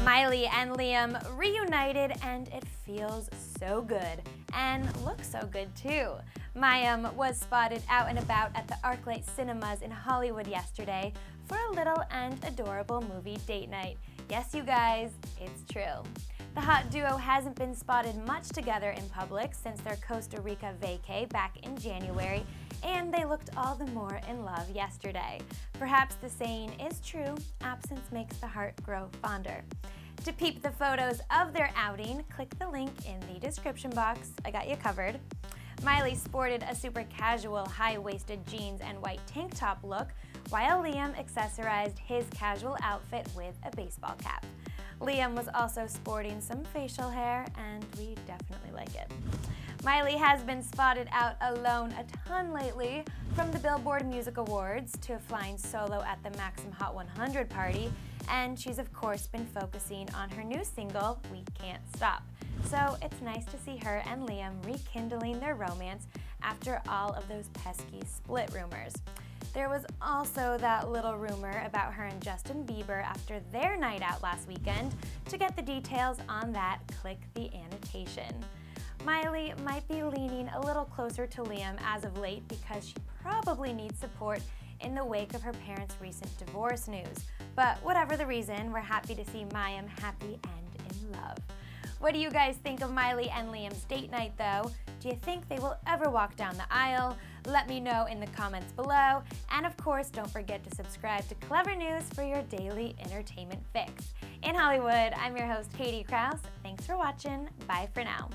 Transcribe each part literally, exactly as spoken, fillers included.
Miley and Liam reunited, and it feels so good, and looks so good too. Mayim was spotted out and about at the ArcLight Cinemas in Hollywood yesterday for a little and adorable movie date night. Yes, you guys, it's true. The hot duo hasn't been spotted much together in public since their Costa Rica vacay back in January, and they looked all the more in love yesterday. Perhaps the saying is true, absence makes the heart grow fonder. To peep the photos of their outing, click the link in the description box. I got you covered. Miley sported a super casual high-waisted jeans and white tank top look, while Liam accessorized his casual outfit with a baseball cap. Liam was also sporting some facial hair, and we definitely like it. Miley has been spotted out alone a ton lately, from the Billboard Music Awards to flying solo at the Maxim Hot one hundred party, and she's of course been focusing on her new single, We Can't Stop. So it's nice to see her and Liam rekindling their romance after all of those pesky split rumors. There was also that little rumor about her and Justin Bieber after their night out last weekend. To get the details on that, click the annotation. Miley might be leaning a little closer to Liam as of late because she probably needs support in the wake of her parents' recent divorce news. But whatever the reason, we're happy to see Mayim happy and in love. What do you guys think of Miley and Liam's date night though? Do you think they will ever walk down the aisle? Let me know in the comments below. And of course, don't forget to subscribe to Clevver News for your daily entertainment fix. In Hollywood, I'm your host, Katie Kraus. Thanks for watching. Bye for now.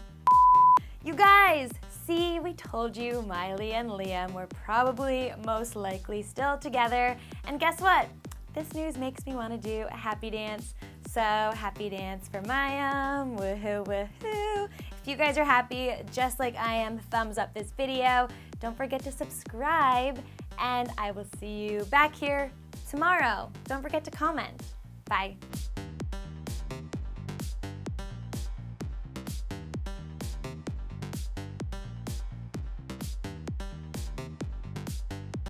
You guys, see, we told you Miley and Liam were probably most likely still together. And guess what? This news makes me want to do a happy dance. So happy dance for Mayim, woohoo woohoo. If you guys are happy, just like I am, thumbs up this video. Don't forget to subscribe, and I will see you back here tomorrow. Don't forget to comment. Bye.